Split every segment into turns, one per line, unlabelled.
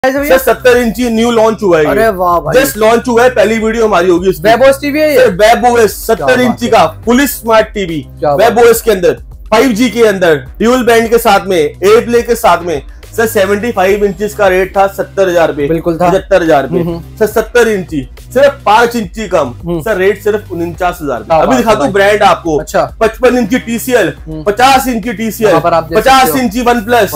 Sir 70 इंची new launch हुआ है।
अरे वाह भाई,
जस्ट लॉन्च हुआ है, पहली वीडियो हमारी होगी इसमें।
वेबओएस टीवी है ये?
वेबओएस 70 इंची का फुली स्मार्ट टीवी वेबओएस के अंदर 5G के अंदर ड्यूल बैंड के साथ में एयर प्ले के साथ में। सर 75 इंचेस का रेट था 70,000 रुपए,
बिल्कुल था
75,000 रुपए। सर 70 इंची सिर्फ 5 इंची कम, सर रेट सिर्फ 49,000। अभी दिखाता हूँ ब्रांड आपको।
अच्छा
55 इंची TCL, 50 इंची TCL, 50 इंची OnePlus,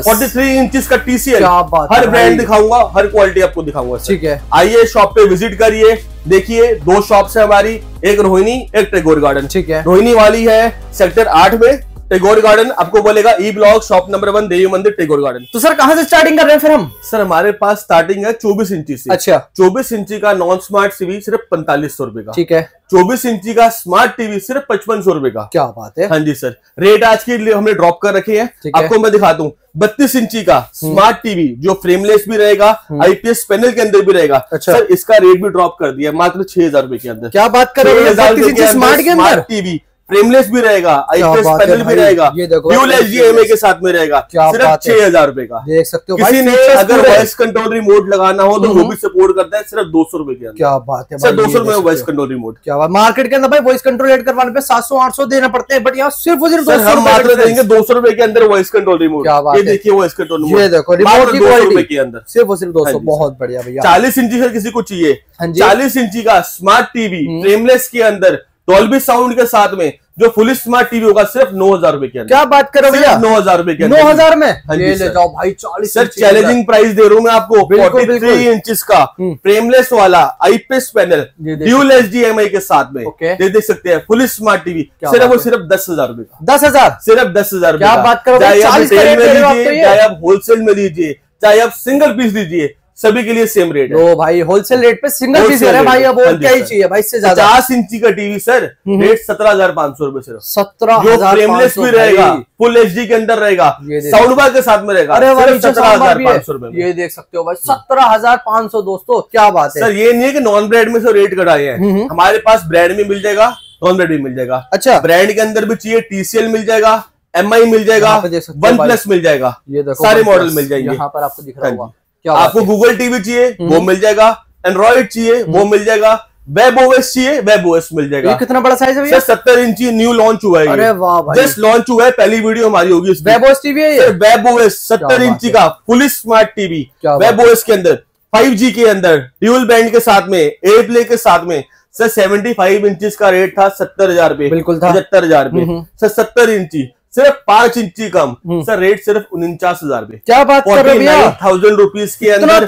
43 इंचेस का TCL, हर ब्रांड दिखाऊंगा, हर क्वालिटी आपको दिखाऊंगा।
ठीक है,
आइए शॉप पे विजिट करिए। देखिए दो शॉप्स है हमारी, एक रोहिणी एक टैगोर गार्डन।
ठीक है,
रोहिणी वाली है सेक्टर 8 में, टैगोर गार्डन आपको बोलेगा ई ब्लॉक शॉप नंबर 1 देवी मंदिर टैगोर गार्डन।
तो सर कहां से स्टार्टिंग कर रहे हैं फिर हम?
सर हमारे पास स्टार्टिंग है 24 इंची से।
अच्छा
24 इंची का नॉन स्मार्ट टीवी सिर्फ 4500 रुपए का।
ठीक है,
24 इंची का स्मार्ट टीवी सिर्फ 5500 रुपए का।
क्या बात है।
हाँ जी सर, रेट आज के लिए हमने ड्रॉप कर रखे हैं। आपको मैं दिखाता हूँ 32 इंची का स्मार्ट टीवी जो फ्रेमलेस भी रहेगा, IPS पैनल के अंदर भी रहेगा।
अच्छा।
सर इसका रेट भी ड्रॉप कर दिया मात्र 6,000 रुपए के अंदर।
क्या बात कर रहे हैं, 32 इंची स्मार्ट के अंदर
टीवी फ्रेमलेस भी रहेगा, IPS पैनल भी रहेगा, ड्यूल HDMI के साथ में रहेगा, सिर्फ 6,000 रुपए का।
देख सकते हो
किसी ने अगर वॉइस कंट्रोल रिमोट लगाना हो तो वो भी सपोर्ट करता है, सिर्फ 200 रुपए के अंदर।
क्या बात है,
सर 200 रुपए में वॉइस कंट्रोल रिमोट।
क्या बात, मार्केट के अंदर भाई वॉइस कंट्रोल एड करवाने पे 700-800 देना पड़ते हैं, बट यहाँ सिर्फ 200
मात्र देंगे 200 रुपए के अंदर वॉइस कंट्रोल रिमोट। ये देखिए वॉइस कंट्रोल रिमोट,
ये देखो रिमोट की क्वालिटी
के अंदर
सिर्फ 200। बहुत बढ़िया भैया।
40 इंची सर किसी को चाहिए, 40 इंची का स्मार्ट टीवी फ्रेमलेस के अंदर डॉल्बी साउंड के साथ में जो फुली स्मार्ट टीवी होगा सिर्फ 9,000 रुपए के अंदर।
क्या बात कर रहे हो भैया,
9,000 रुपए के
9,000 में ये ले जाओ भाई। 40
सर चैलेंजिंग प्राइस दे रहा हूं मैं आपको। 43 इंचेस का फ्रेमलेस वाला IPS पैनल ड्यूल HDMI के साथ में ये देख सकते हैं फुली स्मार्ट टीवी। सिर्फ वो सिर्फ 10,000 रुपए का। 10,000 सिर्फ 10,000
क्या बात करो,
चाहे आप रिटेल में लीजिए, चाहे आप होलसेल में लीजिए, चाहे आप सिंगल पीस लीजिए, सभी के लिए सेम रेट है।
ओ भाई होलसेल रेट पे सिंगल पीस है भाई, अब और क्या ही चाहिए भाई इससे ज्यादा।
50 इंची का टीवी सर रेट 17,500 रुपए सिर्फ।
17,500
फ्रेमलेस भी रहेगा, फुल HD के अंदर रहेगा, साउंड बार के साथ में रहेगा।
अरे
17,500 रुपए
ये देख सकते हो भाई, 17,500 दोस्तों, क्या बात है।
सर ये नहीं है कि नॉन ब्रांड में से रेट कटाए हैं, हमारे पास ब्रांड में मिल जाएगा, नॉन ब्रांड भी मिल जाएगा।
अच्छा
ब्रांड के अंदर भी चाहिए TCL मिल जाएगा, MI मिल जाएगा, OnePlus मिल जाएगा,
ये देखो
सारे मॉडल मिल जाएंगे।
यहाँ पर आपको दिख रहा होगा।
आपको गूगल टीवी चाहिए वो मिल जाएगा, एंड्रॉइड चाहिए वो मिल जाएगा, वेबओएस चाहिए वेबओएस मिल जाएगा।
ये कितना बड़ा साइज है भैया?
70 इंची न्यू लॉन्च हुआ है।
अरे वाह भाई,
जस्ट लॉन्च हुआ है, पहली वीडियो हमारी होगी।
वेबओएस टीवी है ये?
वेबओएस 70 इंची का फुली स्मार्ट टीवी वेबओएस के अंदर 5G के अंदर ड्यूल बैंड के साथ में एयर प्ले के साथ में। सर 75 इंचेस का रेट था 70,000 रुपए,
बिल्कुल था
75,000 रुपए। सर 70 इंची सिर्फ 5 इंची कम, सर रेट सिर्फ 49,000 रुपए।
क्या बात कर रहे हो भैया,
49,000 रुपीज के अंदर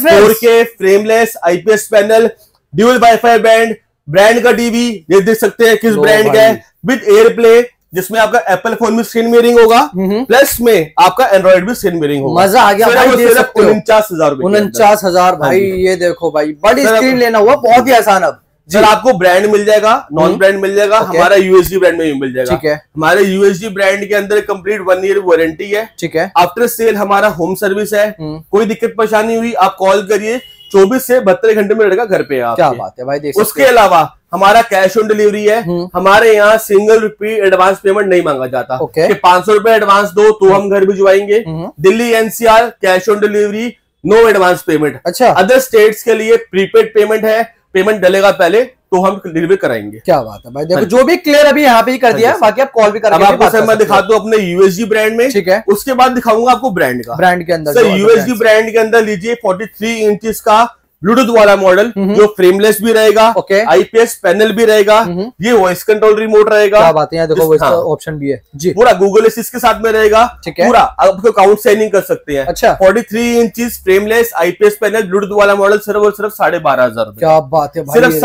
4K frameless IPS panel dual wifi brand का टीवी। ये देख सकते हैं किस ब्रांड का है, विद एयर प्ले, जिसमें आपका एप्पल फोन भी स्क्रीन मिररिंग होगा, प्लस में आपका एंड्रॉइड भी स्क्रीन मिररिंग होगा।
मजा आ गया भाई,
49,000 रुपए।
49,000 भाई। ये देखो भाई, बड़ी स्क्रीन लेना हुआ बहुत ही आसान। अब
सर आपको ब्रांड मिल जाएगा, नॉन ब्रांड मिल जाएगा, हमारा USG ब्रांड में भी मिल जाएगा।
ठीक है,
हमारे USG ब्रांड के अंदर कंप्लीट 1 ईयर वारंटी है।
ठीक है,
आफ्टर सेल हमारा होम सर्विस है। कोई दिक्कत परेशानी हुई आप कॉल करिए, 24 से 32 घंटे में रहेगा घर पे आप।
क्या बात है भाई, देख
उसके अलावा हमारा कैश ऑन डिलीवरी है। हमारे यहाँ सिंगल रुपी एडवांस पेमेंट नहीं मांगा जाता कि 500 रुपए एडवांस दो तो हम घर भिजवाएंगे। Delhi NCR cash on delivery, no advance payment.
अच्छा,
अदर स्टेट्स के लिए प्रीपेड पेमेंट है, पेमेंट डलेगा पहले तो हम डिलीवरी कराएंगे।
क्या बात है भाई, देखो जो भी क्लियर अभी यहाँ पे ही कर दिया है, बाकी आप कॉल भी करेंगे।
अब आपको सर मैं दिखाता हूँ अपने USG ब्रांड में।
ठीक है,
उसके बाद दिखाऊंगा आपको ब्रांड का।
ब्रांड के अंदर
सर USG ब्रांड के अंदर लीजिए 43 इंचेस का ब्लूटूथ वाला मॉडल जो फ्रेमलेस भी रहेगा, IPS पैनल भी रहेगा, ये वॉइस कंट्रोल रिमोट रहेगा।
क्या बात है, देखो ऑप्शन भी है जी,
पूरा गूगल असिस्ट के साथ में रहेगा। पूरा आपको काउंट साइनिंग कर सकते हैं।
अच्छा,
43 inches frameless IPS panel bluetooth वाला मॉडल सिर्फ और सिर्फ 12,500 रुपए।
क्या बात है भाई,
सिर्फ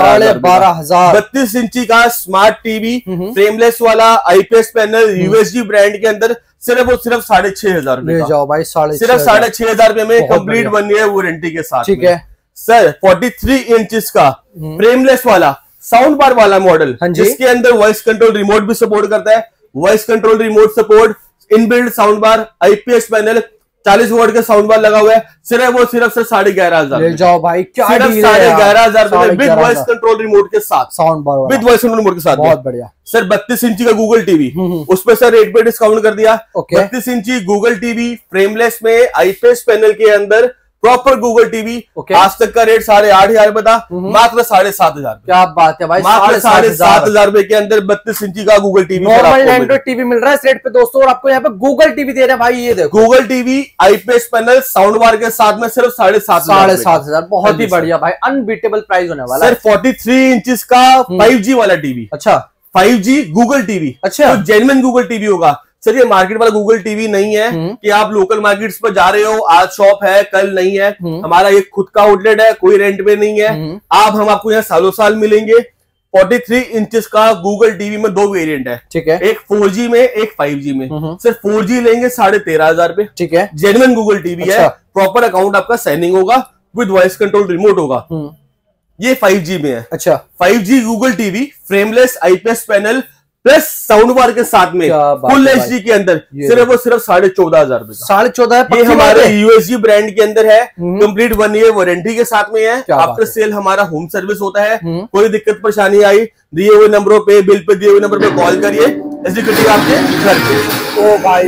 12,500।
32
इंची का स्मार्ट टीवी फ्रेमलेस वाला IPS पैनल USG ब्रांड के अंदर सिर्फ और सिर्फ 6,500 रुपए।
जाओ भाई,
सिर्फ 6,500 रुपए में कंप्लीट 1 ईयर वारंटी के साथ।
ठीक है
सर 43 इंचेस का फ्रेमलेस वाला साउंड बार वाला मॉडल, जिसके अंदर वॉइस कंट्रोल रिमोट भी सपोर्ट करता है, voice control remote support, inbuilt sound bar, IPS panel, 40 volt का साउंड बार लगा हुआ है, सिर्फ वो सिर्फ 11,500।
ले जाओ भाई, क्या
सिर्फ 11,500 विद वॉइस कंट्रोल रिमोट के साथ,
sound bar
with voice control remote के साथ।
बहुत बढ़िया।
सर 32 इंची का गूगल टीवी, उसमें सर रेट पे डिस्काउंट कर दिया। 32 इंची गूगल टीवी फ्रेमलेस में IPS पैनल के अंदर प्रॉपर गूगल टीवी। आज तक का रेट 8,500 रुपए था, मात्र 7,500।
क्या बात है भाई,
मात्र 7,500 रुपए के अंदर 32 इंची का Google TV,
normal Android TV मिल रहा है इस रेट पे दोस्तों। और आपको यहाँ पे गूगल टीवी दे रहे हैं भाई, ये देखो
Google TV IPS panel sound bar के साथ में सिर्फ
7,500। बहुत ही बढ़िया भाई, अनबीटेबल प्राइस होने वाला है।
43 इंचेस का 5G वाला टीवी।
अच्छा
5G गूगल टीवी।
अच्छा,
तो जेन्युइन गूगल टीवी होगा सर, ये मार्केट वाला गूगल टीवी नहीं है कि आप लोकल मार्केट्स पर जा रहे हो, आज शॉप है कल नहीं है। हमारा ये खुद का आउटलेट है, कोई रेंट पे नहीं है। हम आपको यहाँ सालों साल मिलेंगे। 43 इंचेस का गूगल टीवी में 2 वेरिएंट है,
ठीक है,
एक 4G में एक 5G में। सिर्फ 4G लेंगे 13,500 रुपए,
ठीक है।
जेन्युइन गूगल टीवी है, प्रॉपर अकाउंट आपका साइनिंग होगा, विद वॉइस कंट्रोल रिमोट होगा। ये 5G में है।
अच्छा
5G Google TV frameless IPS panel plus sound bar के साथ में फुल HD के अंदर सिर्फ और सिर्फ 14,500 रुपए का।
14,500
ये हमारे USG ब्रांड के अंदर है, कंप्लीट 1 ईयर वारंटी के साथ में है। आफ्टर सेल हमारा होम सर्विस होता है। कोई दिक्कत परेशानी आई, दिए हुए नंबरों पे, बिल पे दिए हुए नंबर पे कॉल करिए, एग्जीक्यूटिव आपके घर पे।
ओ भाई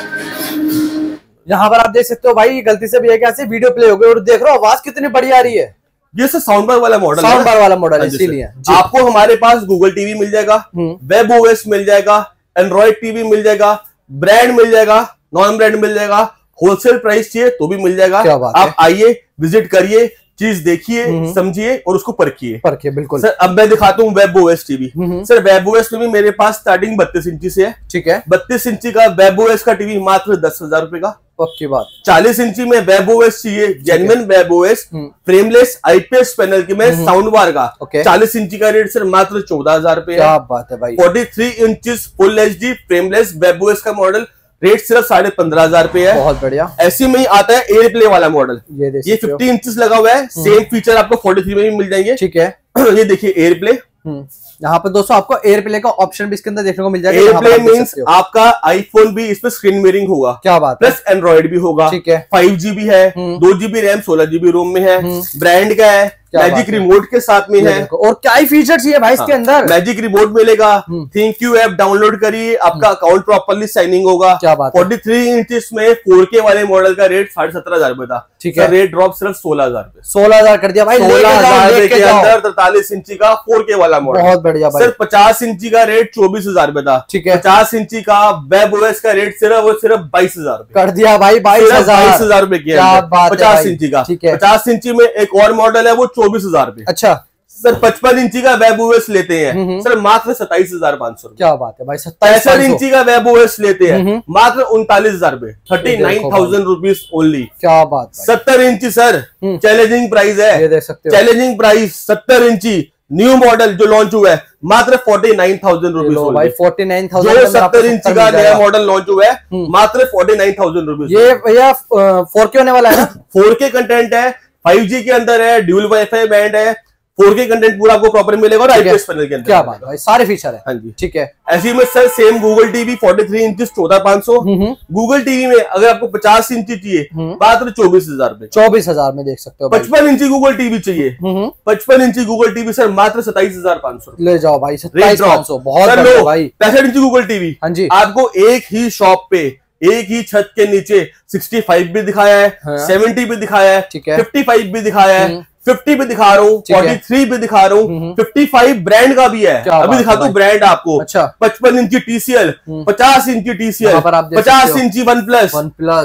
यहाँ पर आप देख सकते हो भाई, गलती से भी कैसे वीडियो प्ले हो गई और देख रहे हो आवाज कितनी बढ़िया आ रही है।
ये सर साउंड बार वाला मॉडल,
साउंड बार वाला मॉडल है, इसीलिए
आपको हमारे पास गूगल टीवी मिल जाएगा, वेब OS मिल जाएगा, एंड्रॉइड टीवी मिल जाएगा, ब्रांड मिल जाएगा, नॉन ब्रांड मिल जाएगा, होलसेल प्राइस चाहिए तो भी मिल जाएगा। आप आइए, विजिट करिए, चीज देखिए, समझिए और उसको परखिए।
बिल्कुल
सर। अब मैं दिखाता हूँ web OS TV. Sir web OS TV मेरे पास स्टार्टिंग 32 इंची से है,
ठीक है।
32 इंची का वेब OS का टीवी मात्र 10,000 रुपए का।
पक्की बात।
40 इंची में वेब OS चाहिए, genuine web OS frameless IPS panel की में साउंड बार का 40 इंची का रेट सर मात्र 14,000 रुपए।
क्या बात है भाई।
43 inches full HD frameless web OS का मॉडल रेट सिर्फ 15,500 रुपए है।
बहुत बढ़िया।
ऐसे में ही आता है एयर प्ले वाला मॉडल, ये 50 इंचेस लगा हुआ है, सेम फीचर आपको 43 में भी मिल जाएंगे,
ठीक है।
ये देखिए एयर प्ले।
यहाँ पर दोस्तों आपको एयर प्ले का ऑप्शन भी इसके अंदर देखने को मिल जाएगा।
एयर प्ले मींस आपका आईफोन भी इसमें स्क्रीन मिररिंग होगा,
क्या बात,
प्लस एंड्रॉइड भी होगा,
ठीक है।
5G भी है, 2GB रैम 16GB रोम में है, ब्रांड का है, मैजिक रिमोट के साथ में है।
और क्या ही फीचर्स है भाई इसके अंदर।
मैजिक रिमोट मिलेगा, थिंक यू ऐप डाउनलोड करिए, आपका अकाउंट प्रॉपर्ली साइनिंग होगा।
क्या बात।
43 इंचेस में 4K वाले मॉडल का रेट 17,500 रुपए था,
ठीक है।
रेट ड्रॉप सिर्फ 16,000 रुपए।
16,000 कर दिया भाई,
16,000 के अंदर 43 इंची का 4K वाला मॉडल।
बहुत बढ़िया भाई।
सिर्फ 50 इंची का रेट 24,000 रुपए था,
ठीक है।
50 इंची का वेब OS का रेट सिर्फ और सिर्फ 22,000 रुपए
कर दिया भाई,
22,000 रुपए की 50 इंची का।
ठीक है।
50 इंची में एक और मॉडल है वो 24,000 रुपए।
अच्छा
सर 55 इंची का वेब OS लेते हैं सर मात्र 27,500 रुपए।
क्या बात है भाई।
65 इंची का वेब OS लेते हैं मात्र 39,000 रुपए, 39,000 रुपीज ओनली।
क्या बात।
70 इंची सर चैलेंजिंग प्राइस है,
ये देख सकते हो,
चैलेंजिंग प्राइस 70 इंची न्यू मॉडल जो लॉन्च हुआ है मात्र 49,000 रुपीज भाई।
49,000
जो 70 इंची का नया मॉडल लॉन्च हुआ है मात्र 49,000 रुपीज।
ये भैया 4K होने वाला है ना?
4K कंटेंट है, 5G के अंदर है, ड्यूल वाईफाई बैंड है, 4K कंटेंट पूरा आपको प्रॉपर मिलेगा और IPS पैनल के अंदर।
क्या बात भाई, सारे फीचर है।
हाँ जी,
ठीक है।
ऐसे में sir same Google TV 43 inch 14,500। Google TV में अगर आपको 50 इंची चाहिए मात्र 24,000 रुपए।
24,000 में देख सकते हो।
55 इंची गूगल टीवी चाहिए, 55 इंची गूगल टीवी सर मात्र 27,500
ले जाओ भाई। 27,500 बहुत बढ़िया भाई।
65 इंची गूगल टीवी
हाँ जी,
आपको एक ही शॉप पे एक ही छत के नीचे 65 भी दिखाया है, 70 भी दिखाया है, 55 भी दिखाया है, 50 भी दिखा रहा हूँ, 43 भी दिखा रहा हूँ, 55 ब्रांड का भी है। अभी दिखाता हूँ ब्रांड आपको।
अच्छा।
55 इंची TCL, 50 इंची TCL, 50 इंची OnePlus,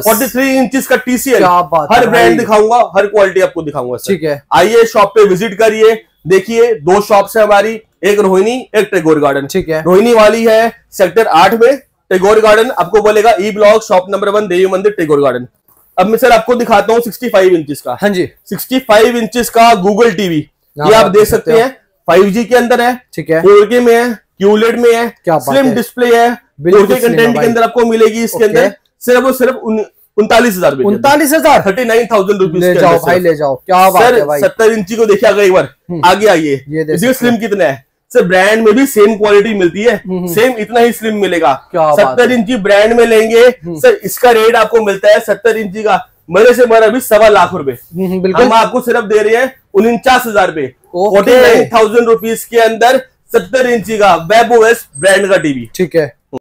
43 इंच का TCL, हर ब्रांड दिखाऊंगा, हर क्वालिटी आपको दिखाऊंगा।
ठीक है।
आइए शॉप पे विजिट करिए, देखिए 2 शॉप है हमारी, एक रोहिणी एक टैगोर गार्डन।
ठीक है।
रोहिणी वाली है सेक्टर 8 में, टैगोर गार्डन आपको बोलेगा ई ब्लॉक शॉप नंबर 1 देवी मंदिर टैगोर गार्डन। अब मैं सर आपको दिखाता हूँ 65 इंचेस का।
हाँ जी,
65 इंचेस का गूगल टीवी, ये आप देख सकते हैं 5G के अंदर है,
ठीक है,
4K में है, QLED में है, स्लिम डिस्प्ले है, 4K कंटेंट के अंदर आपको मिलेगी इसके अंदर सिर्फ और सिर्फ 39,000 रुपए।
39,000
39,000 रुपीज।
ले जाओ भाई, ले जाओ। क्या बात है भाई।
70 इंची को देखिए अगर एक बार आगे आइए, इसमें स्लिम कितना है सर, ब्रांड में भी सेम क्वालिटी मिलती है, सेम इतना ही स्लिम मिलेगा। 70 इंची ब्रांड में लेंगे सर, इसका रेट आपको मिलता है 70 इंची का मेरे से मेरा भी 1.25 लाख रुपए। हम आपको सिर्फ दे रहे हैं 49,000 रुपए, 49,000 रुपीज के अंदर 70 इंची का वेब OS ब्रांड का टीवी।
ठीक है।